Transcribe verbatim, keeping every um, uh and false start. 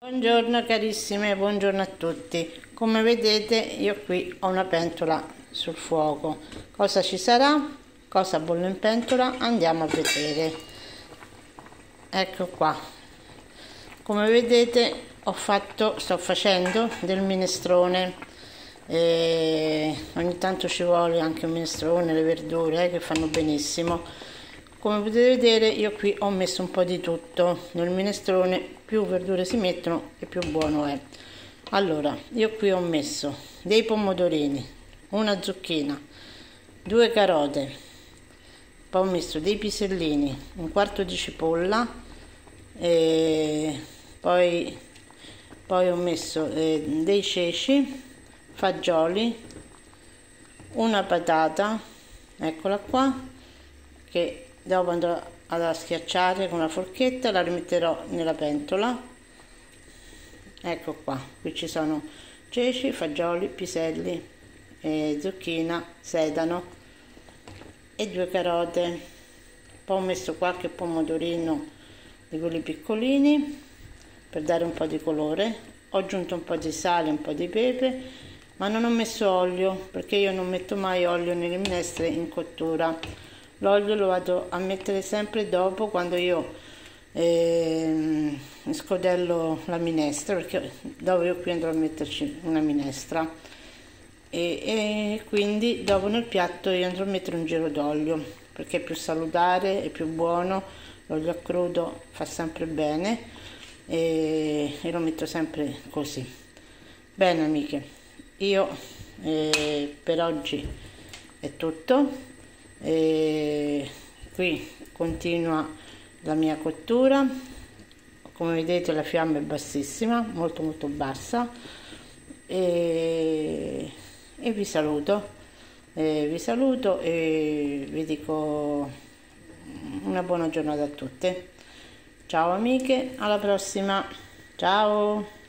Buongiorno carissime, buongiorno a tutti. Come vedete io qui ho una pentola sul fuoco. Cosa ci sarà? Cosa bolle in pentola? Andiamo a vedere. Ecco qua. Come vedete ho fatto, sto facendo del minestrone. E ogni tanto ci vuole anche un minestrone, le verdure eh, che fanno benissimo. Come potete vedere io qui ho messo un po' di tutto nel minestrone, più verdure si mettono e più buono è. Allora io qui ho messo dei pomodorini, una zucchina, due carote, poi ho messo dei pisellini, un quarto di cipolla, e poi, poi ho messo eh, dei ceci, fagioli, una patata, eccola qua, che dopo andrò ad schiacciare con la forchetta, la rimetterò nella pentola. Ecco qua, qui ci sono ceci, fagioli, piselli, eh, zucchina, sedano e due carote. Poi ho messo qualche pomodorino di quelli piccolini per dare un po' di colore. Ho aggiunto un po' di sale, un po' di pepe, ma non ho messo olio perché io non metto mai olio nelle minestre in cottura. L'olio lo vado a mettere sempre dopo, quando io eh, scodello la minestra, perché dopo io qui andrò a metterci una minestra e, e quindi dopo nel piatto io andrò a mettere un giro d'olio perché è più salutare, è più buono, l'olio a crudo fa sempre bene e, e lo metto sempre così. Bene amiche, io eh, per oggi è tutto. E qui continua la mia cottura, come vedete la fiamma è bassissima, molto molto bassa, e, e vi saluto e vi saluto e vi dico una buona giornata a tutte. Ciao amiche, alla prossima, ciao.